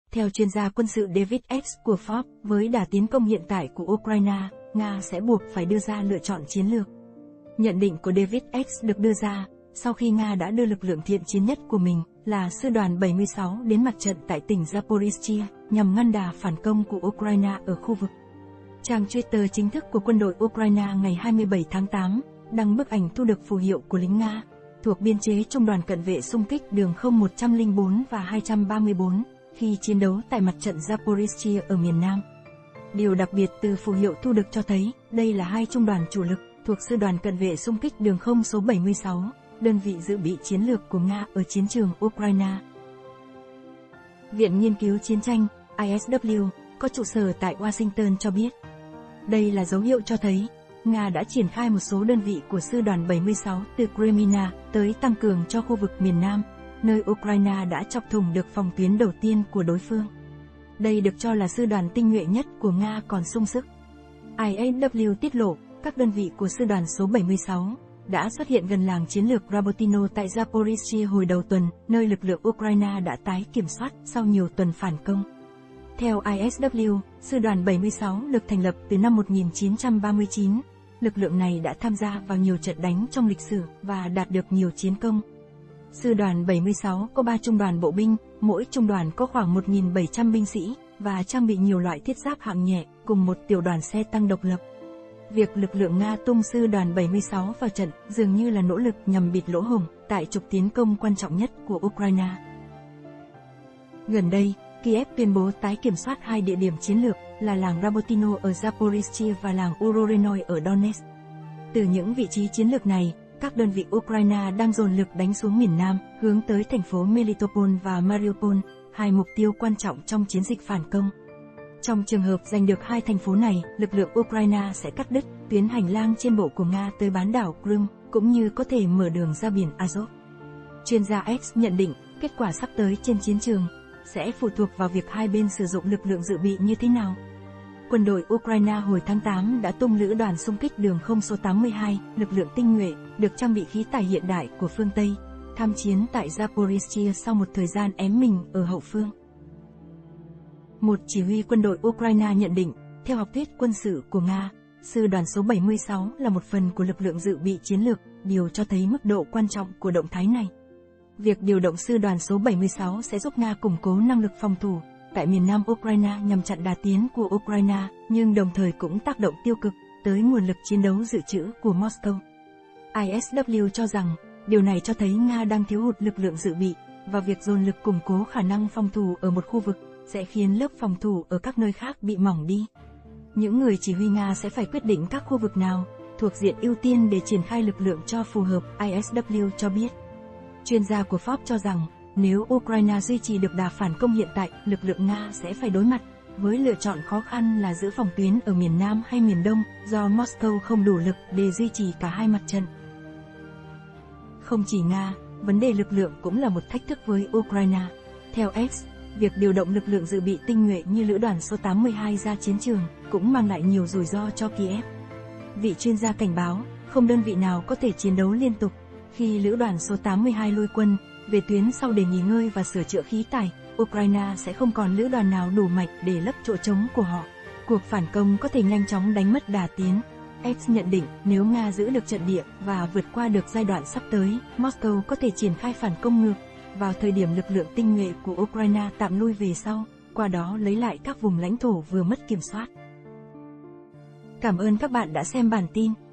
Theo chuyên gia quân sự David X của Forbes, với đà tiến công hiện tại của Ukraine, Nga sẽ buộc phải đưa ra lựa chọn chiến lược. Nhận định của David X được đưa ra sau khi Nga đã đưa lực lượng thiện chiến nhất của mình là Sư đoàn 76 đến mặt trận tại tỉnh Zaporizhzhia nhằm ngăn đà phản công của Ukraine ở khu vực. Trang Twitter chính thức của quân đội Ukraine ngày 27 tháng 8 đăng bức ảnh thu được phù hiệu của lính Nga thuộc biên chế Trung đoàn cận vệ xung kích đường không 104 và 234 khi chiến đấu tại mặt trận Zaporizhzhia ở miền Nam. Điều đặc biệt từ phù hiệu thu được cho thấy đây là hai trung đoàn chủ lực thuộc Sư đoàn cận vệ xung kích đường không số 76, đơn vị dự bị chiến lược của Nga ở chiến trường Ukraine. Viện Nghiên cứu Chiến tranh, ISW, có trụ sở tại Washington cho biết, đây là dấu hiệu cho thấy Nga đã triển khai một số đơn vị của Sư đoàn 76 từ Crimea tới tăng cường cho khu vực miền Nam, nơi Ukraine đã chọc thủng được phòng tuyến đầu tiên của đối phương. Đây được cho là sư đoàn tinh nhuệ nhất của Nga còn sung sức. ISW tiết lộ, các đơn vị của Sư đoàn số 76 đã xuất hiện gần làng chiến lược Rabotino tại Zaporizhzhia hồi đầu tuần, nơi lực lượng Ukraine đã tái kiểm soát sau nhiều tuần phản công. Theo ISW, Sư đoàn 76 được thành lập từ năm 1939. Lực lượng này đã tham gia vào nhiều trận đánh trong lịch sử và đạt được nhiều chiến công. Sư đoàn 76 có 3 trung đoàn bộ binh, mỗi trung đoàn có khoảng 1.700 binh sĩ và trang bị nhiều loại thiết giáp hạng nhẹ cùng một tiểu đoàn xe tăng độc lập. Việc lực lượng Nga tung Sư đoàn 76 vào trận dường như là nỗ lực nhằm bịt lỗ hổng tại trục tiến công quan trọng nhất của Ukraine. Gần đây, Kiev tuyên bố tái kiểm soát hai địa điểm chiến lược là làng Rabotino ở Zaporizhzhia và làng Urorenoi ở Donetsk. Từ những vị trí chiến lược này, các đơn vị Ukraine đang dồn lực đánh xuống miền Nam, hướng tới thành phố Melitopol và Mariupol, hai mục tiêu quan trọng trong chiến dịch phản công. Trong trường hợp giành được hai thành phố này, lực lượng Ukraine sẽ cắt đứt tuyến hành lang trên bộ của Nga tới bán đảo Crimea, cũng như có thể mở đường ra biển Azov. Chuyên gia X nhận định, kết quả sắp tới trên chiến trường sẽ phụ thuộc vào việc hai bên sử dụng lực lượng dự bị như thế nào. Quân đội Ukraine hồi tháng 8 đã tung lữ đoàn xung kích đường không số 82, lực lượng tinh nhuệ, được trang bị khí tài hiện đại của phương Tây, tham chiến tại Zaporizhzhia sau một thời gian ém mình ở hậu phương. Một chỉ huy quân đội Ukraine nhận định, theo học thuyết quân sự của Nga, Sư đoàn số 76 là một phần của lực lượng dự bị chiến lược, điều cho thấy mức độ quan trọng của động thái này. Việc điều động Sư đoàn số 76 sẽ giúp Nga củng cố năng lực phòng thủ tại miền Nam Ukraine nhằm chặn đà tiến của Ukraine, nhưng đồng thời cũng tác động tiêu cực tới nguồn lực chiến đấu dự trữ của Moscow. ISW cho rằng, điều này cho thấy Nga đang thiếu hụt lực lượng dự bị, và việc dồn lực củng cố khả năng phòng thủ ở một khu vực sẽ khiến lớp phòng thủ ở các nơi khác bị mỏng đi. Những người chỉ huy Nga sẽ phải quyết định các khu vực nào thuộc diện ưu tiên để triển khai lực lượng cho phù hợp, ISW cho biết. Chuyên gia của Forbes cho rằng, nếu Ukraine duy trì được đà phản công hiện tại, lực lượng Nga sẽ phải đối mặt với lựa chọn khó khăn là giữ phòng tuyến ở miền Nam hay miền Đông, do Moscow không đủ lực để duy trì cả hai mặt trận. Không chỉ Nga, vấn đề lực lượng cũng là một thách thức với Ukraine. Theo X, việc điều động lực lượng dự bị tinh nhuệ như lữ đoàn số 82 ra chiến trường cũng mang lại nhiều rủi ro cho Kiev. Vị chuyên gia cảnh báo, không đơn vị nào có thể chiến đấu liên tục. Khi lữ đoàn số 82 lui quân về tuyến sau để nghỉ ngơi và sửa chữa khí tài, Ukraine sẽ không còn lữ đoàn nào đủ mạnh để lấp chỗ trống của họ. Cuộc phản công có thể nhanh chóng đánh mất đà tiến. X nhận định, nếu Nga giữ được trận địa và vượt qua được giai đoạn sắp tới, Moscow có thể triển khai phản công ngược vào thời điểm lực lượng tinh nhuệ của Ukraine tạm lui về sau, qua đó lấy lại các vùng lãnh thổ vừa mất kiểm soát. Cảm ơn các bạn đã xem bản tin.